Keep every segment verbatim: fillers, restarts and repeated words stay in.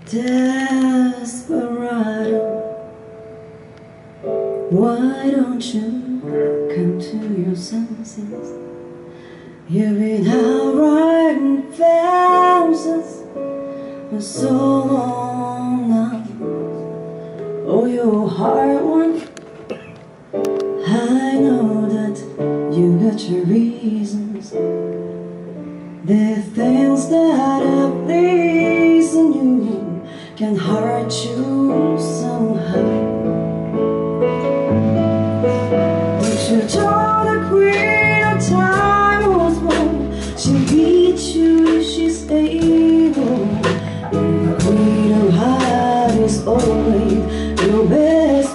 Desperado, why don't you come to your senses? You've been out riding fences for so long now. Oh, you're a hard one. I know that you got your reasons. There are things that are pleasing you can hurt you somehow. But you told the queen of time was born. She beat you if she's able. And the queen of heart is always your best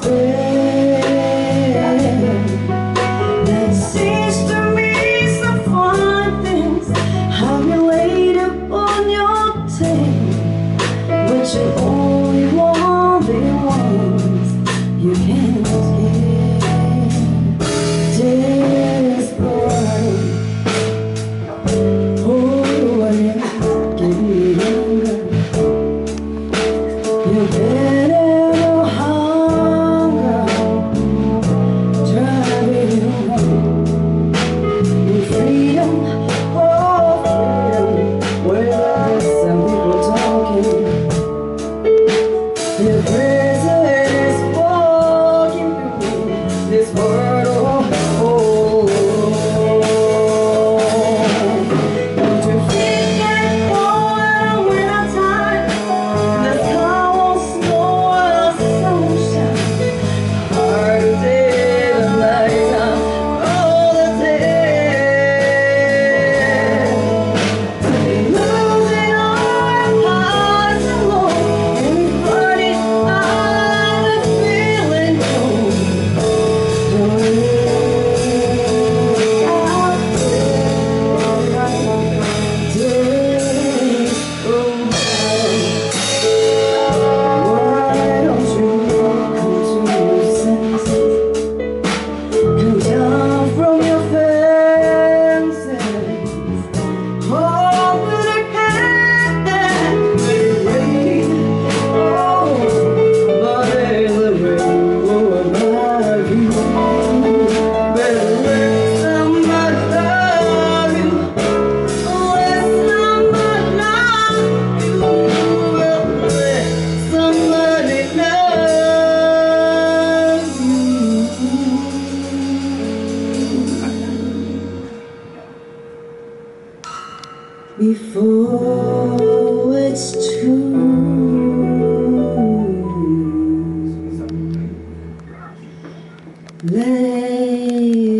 friend. That seems to me some fun things how you laid upon your tail. But you only want the ones you can't get. Desperate. Oh, yeah, getting younger. You're better no hunger. Driving you home. With freedom, oh freedom. Well, some people talking. Your presence is walking through this world, oh, oh. Don't you think that all in the winter time, the sky won't snow or sunshine, hard to day the night time, all the day. To be losing all our hearts alone, everybody out of feeling cold. Don't look out there, desperate. Why don't you come to your senses? Come down from your fences. Hold the hand that may rain. Oh, but there's a rainbow above you. Better let somebody love you. Let somebody love you. Well, let somebody love you before it's too late.